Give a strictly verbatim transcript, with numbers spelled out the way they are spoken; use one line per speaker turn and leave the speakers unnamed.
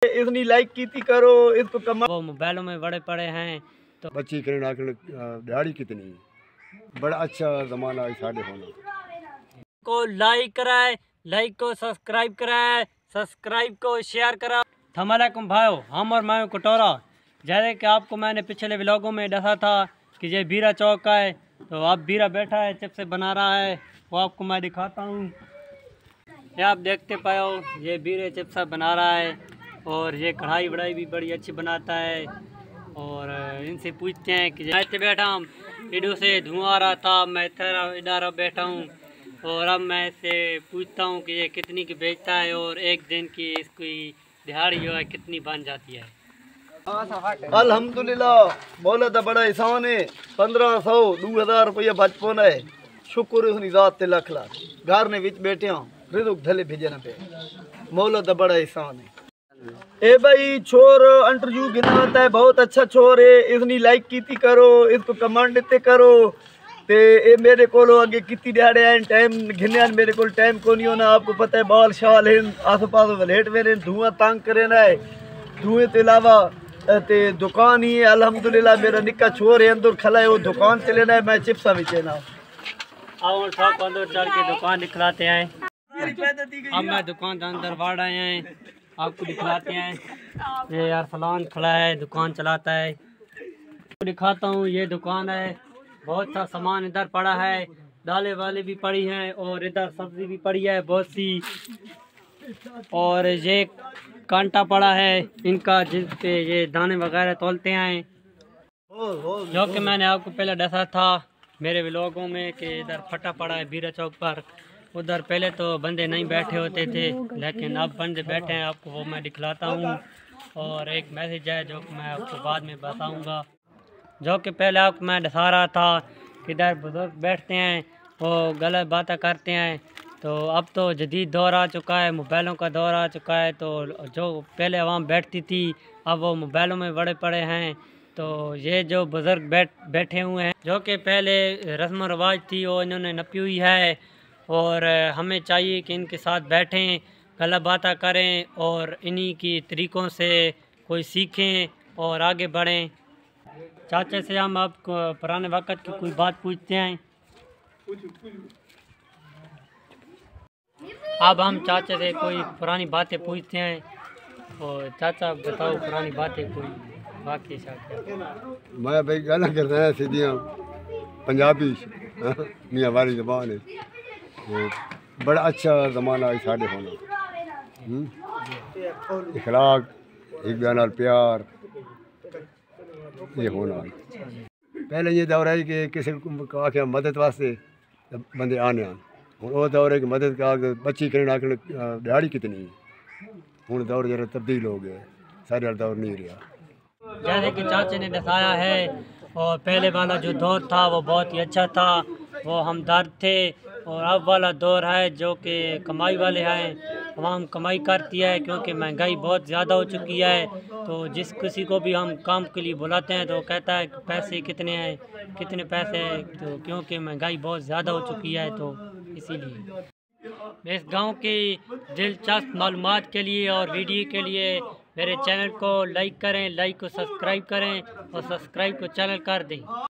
इतनी लाइक की थी करो इसको कमा।
वो मोबाइलों में बड़े पड़े हैं तो
बच्ची करें आखिर दिहाड़ी कितनी है। बड़ा अच्छा ज़माना है साढ़े होना
को लाइक कराए, लाइक को सब्सक्राइब कराए, सब्सक्राइब को शेयर करा। थमलकुम भाइयों, हम और मैं कटोरा। जैसे कि आपको मैंने पिछले व्लॉगों में दसा था कि ये बीरा चौक का है, तो आप बीरा बैठा है चिप्स बना रहा है, वो आपको मैं दिखाता हूँ। ये आप देखते पाओ, ये बीरे चिप्स बना रहा है और ये कढ़ाई वढ़ाई भी बड़ी अच्छी बनाता है। और इनसे पूछते हैं कि मैं बैठा हूँ, इधर से धुआं आ रहा था, मैं इधर बैठा हूँ और अब मैं इससे पूछता हूँ कि ये कितनी की बेचता है और एक दिन की इसकी दिहाड़ी जो है कितनी बन जाती है।
अल्हम्दुलिल्लाह बोला था बड़ा एहसान है। पंद्रह सौ दो हज़ार रुपया बचपन है। शुक्र उसनी जात ते लख लाख घर ने विच बैठे हूँ रिजुक धले भेजना पे मौला दा बड़ा एहसान है। ए भाई छोर इंटरव्यू गिनाता है, बहुत अच्छा छोर है। इसनी लाइक की थी करो, इसको कमेंट देते करो। ते ए मेरे को अगे कितनी दिहाड़े आए टाइम गिने मेरे को टाइम को नहीं होना। आपको पता है बाल शाल है आस पास वलेट मेरे धुआं तंग करे ना है। धुएं के अलावा ते दुकान ही है अल्हम्दुलिल्लाह। मेरा निक्का छोर है अंदर खला है, वो दुकान से लेना है, मैं चिप्सा भी चेना।
आओ सब अंदर चल के दुकान दिखलाते हैं। अब मैं दुकान के अंदर बढ़ रहे हैं, आपको दिखलाते हैं। ये यार फलान खड़ा है, दुकान चलाता है, आपको दिखाता हूँ। ये दुकान है, बहुत सा सामान इधर पड़ा है, दालें वाले भी पड़ी हैं और इधर सब्जी भी पड़ी है बहुत सी। और ये कांटा पड़ा है इनका, जिस पे ये दाने वगैरह तोलते हैं, जो कि मैंने आपको पहले दसा था मेरे व्लॉगों में कि इधर फटा पड़ा है बीरा चौक पर। उधर पहले तो बंदे नहीं बैठे होते थे, लेकिन अब बंदे बैठे हैं, आपको वो मैं दिखलाता हूँ। और एक मैसेज है जो मैं आपको बाद में बताऊँगा, जो कि पहले आपको मैं दिखा रहा था कि इधर बुजुर्ग बैठते हैं, वो गलत बातें करते हैं। तो अब तो जदीद दौर आ चुका है, मोबाइलों का दौर आ चुका है, तो जो पहले आवाम बैठती थी अब वो मोबाइलों में बड़े पड़े हैं। तो ये जो बुज़ुर्ग बैठ बैठे हुए हैं, जो कि पहले रस्म रवाज थी वो इन्होंने नपी हुई है। और हमें चाहिए कि इनके साथ बैठें, गलत बातें करें और इन्हीं की तरीक़ों से कोई सीखें और आगे बढ़ें। चाचा से हम आपको पुराने वक़्त की कोई बात पूछते हैं। अब हम चाचा से कोई पुरानी बातें पूछते हैं। और चाचा बताओ पुरानी बातें कोई बाकी शायद।
मैं भाई गाना करता है सीधियाँ पंजाबी मियाँ वाली ज़बान है। बड़ा अच्छा ज़माना है साढ़े होना। इखलाक एक बयान प्यार ये होना। पहले ये दौर है कि किसी को आके मदद वास्ते बंदे आने आन। वो दौर है कि मदद का बच्ची करें आखिर दिहाड़ी कितनी है। हूँ दौर जरा तब्दील हो गया, सारे दौर नहीं रहा।
जैसे कि चाचे ने दिखाया है, और पहले वाला जो दौर था वो बहुत ही अच्छा था, वो हमदर्द थे। और अब वाला दौर है जो कि कमाई वाले हैं, तमाम कमाई करती है क्योंकि महंगाई बहुत ज़्यादा हो चुकी है। तो जिस किसी को भी हम काम के लिए बुलाते हैं तो वो कहता है कि पैसे कितने हैं, कितने पैसे हैं, तो क्योंकि महंगाई बहुत ज़्यादा हो चुकी है। तो इसीलिए इस गांव की दिलचस्प मालूमात के लिए और वीडियो के लिए मेरे चैनल को लाइक करें, लाइक को सब्सक्राइब करें और सब्सक्राइब को चैनल कर दें।